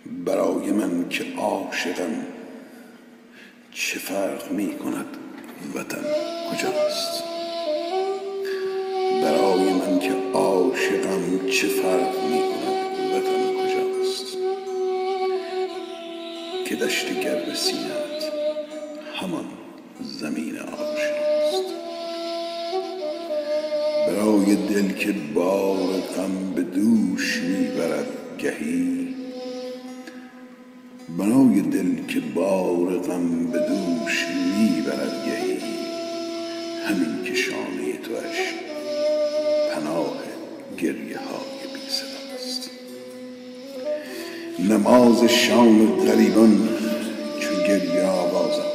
برای من که عاشقم چه فرق می کند وطن کجاست؟ برای من که عاشقم چه فرق می کند وطن کجاست؟ که دشت گرم سینه‌ات همان زمین آشناست. برای دل که بار غم به دوش می برد گهی، برای دل که بار غم به دوش می برد گهی، همین که شانه توش پناه گریه های بی صداست. نماز شام غریبان چو گریه آوازم،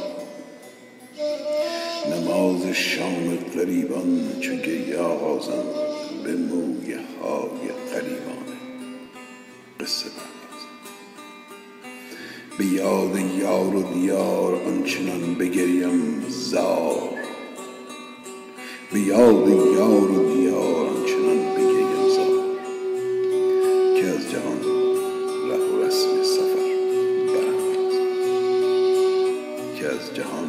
نماز شام غریبان چو گریه آغازم، به مویه های غریبانه قصه پردازم. به یاد یار و دیار آنچنان بگریم زار، به یاد یار و دیار آنچنان بگریم زار، که از جهان ره و رسم سفر براندازم، که از جهان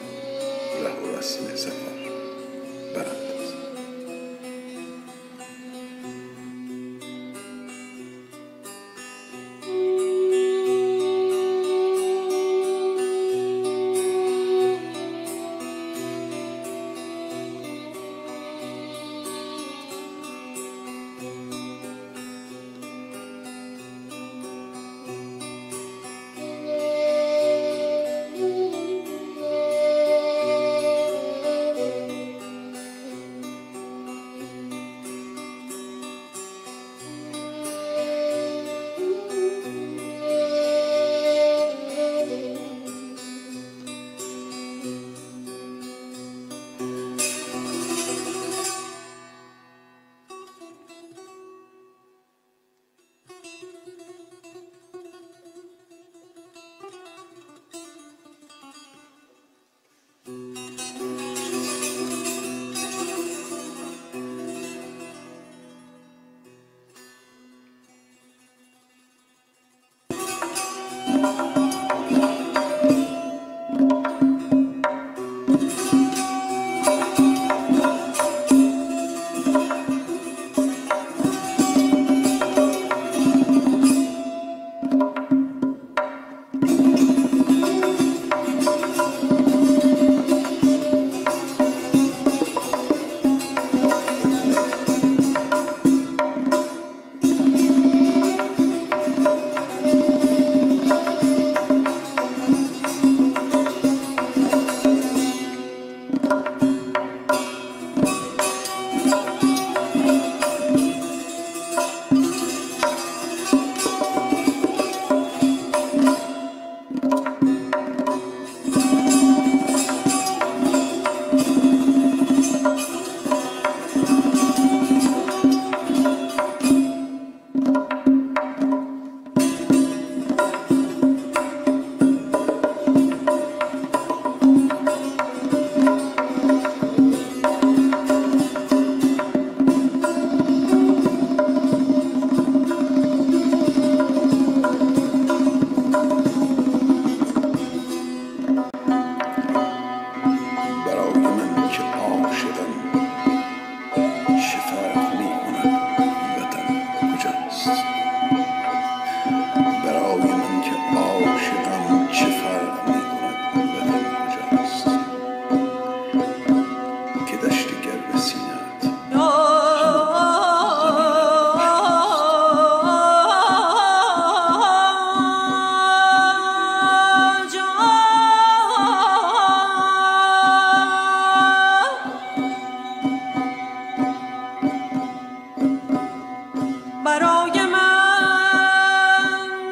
ره و رسم سفر براندازم. برای من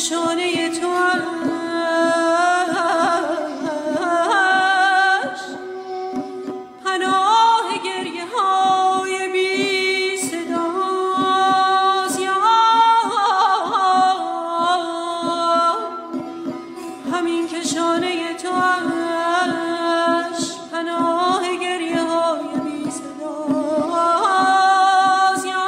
شانه تو پناه گریه های بی صداست، یا همین که شانه تو پناه گریه های بی صداست، یا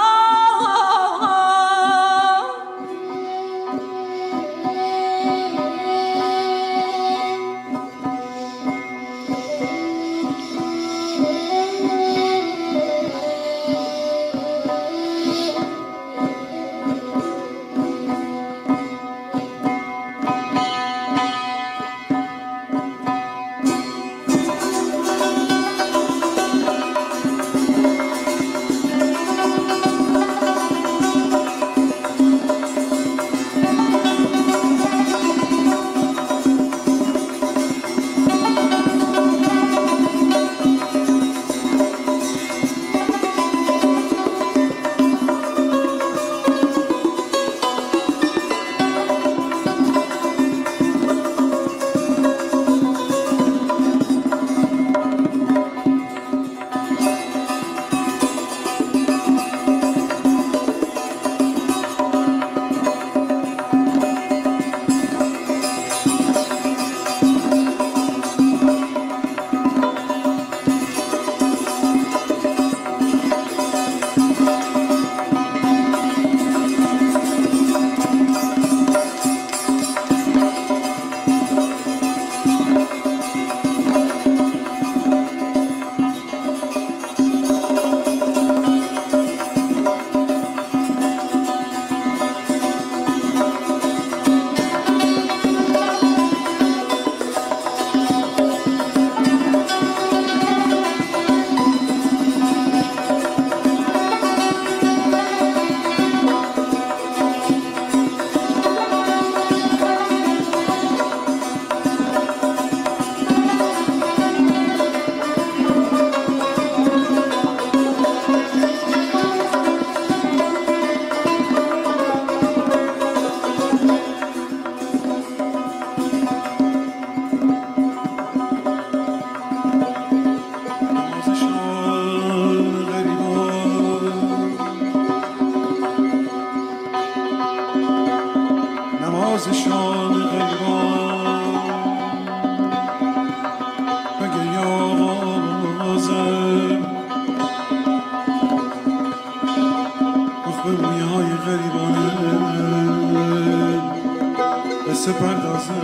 نمازشان غریبان مگه یازم مخبوی های غریبانه قصه پردازم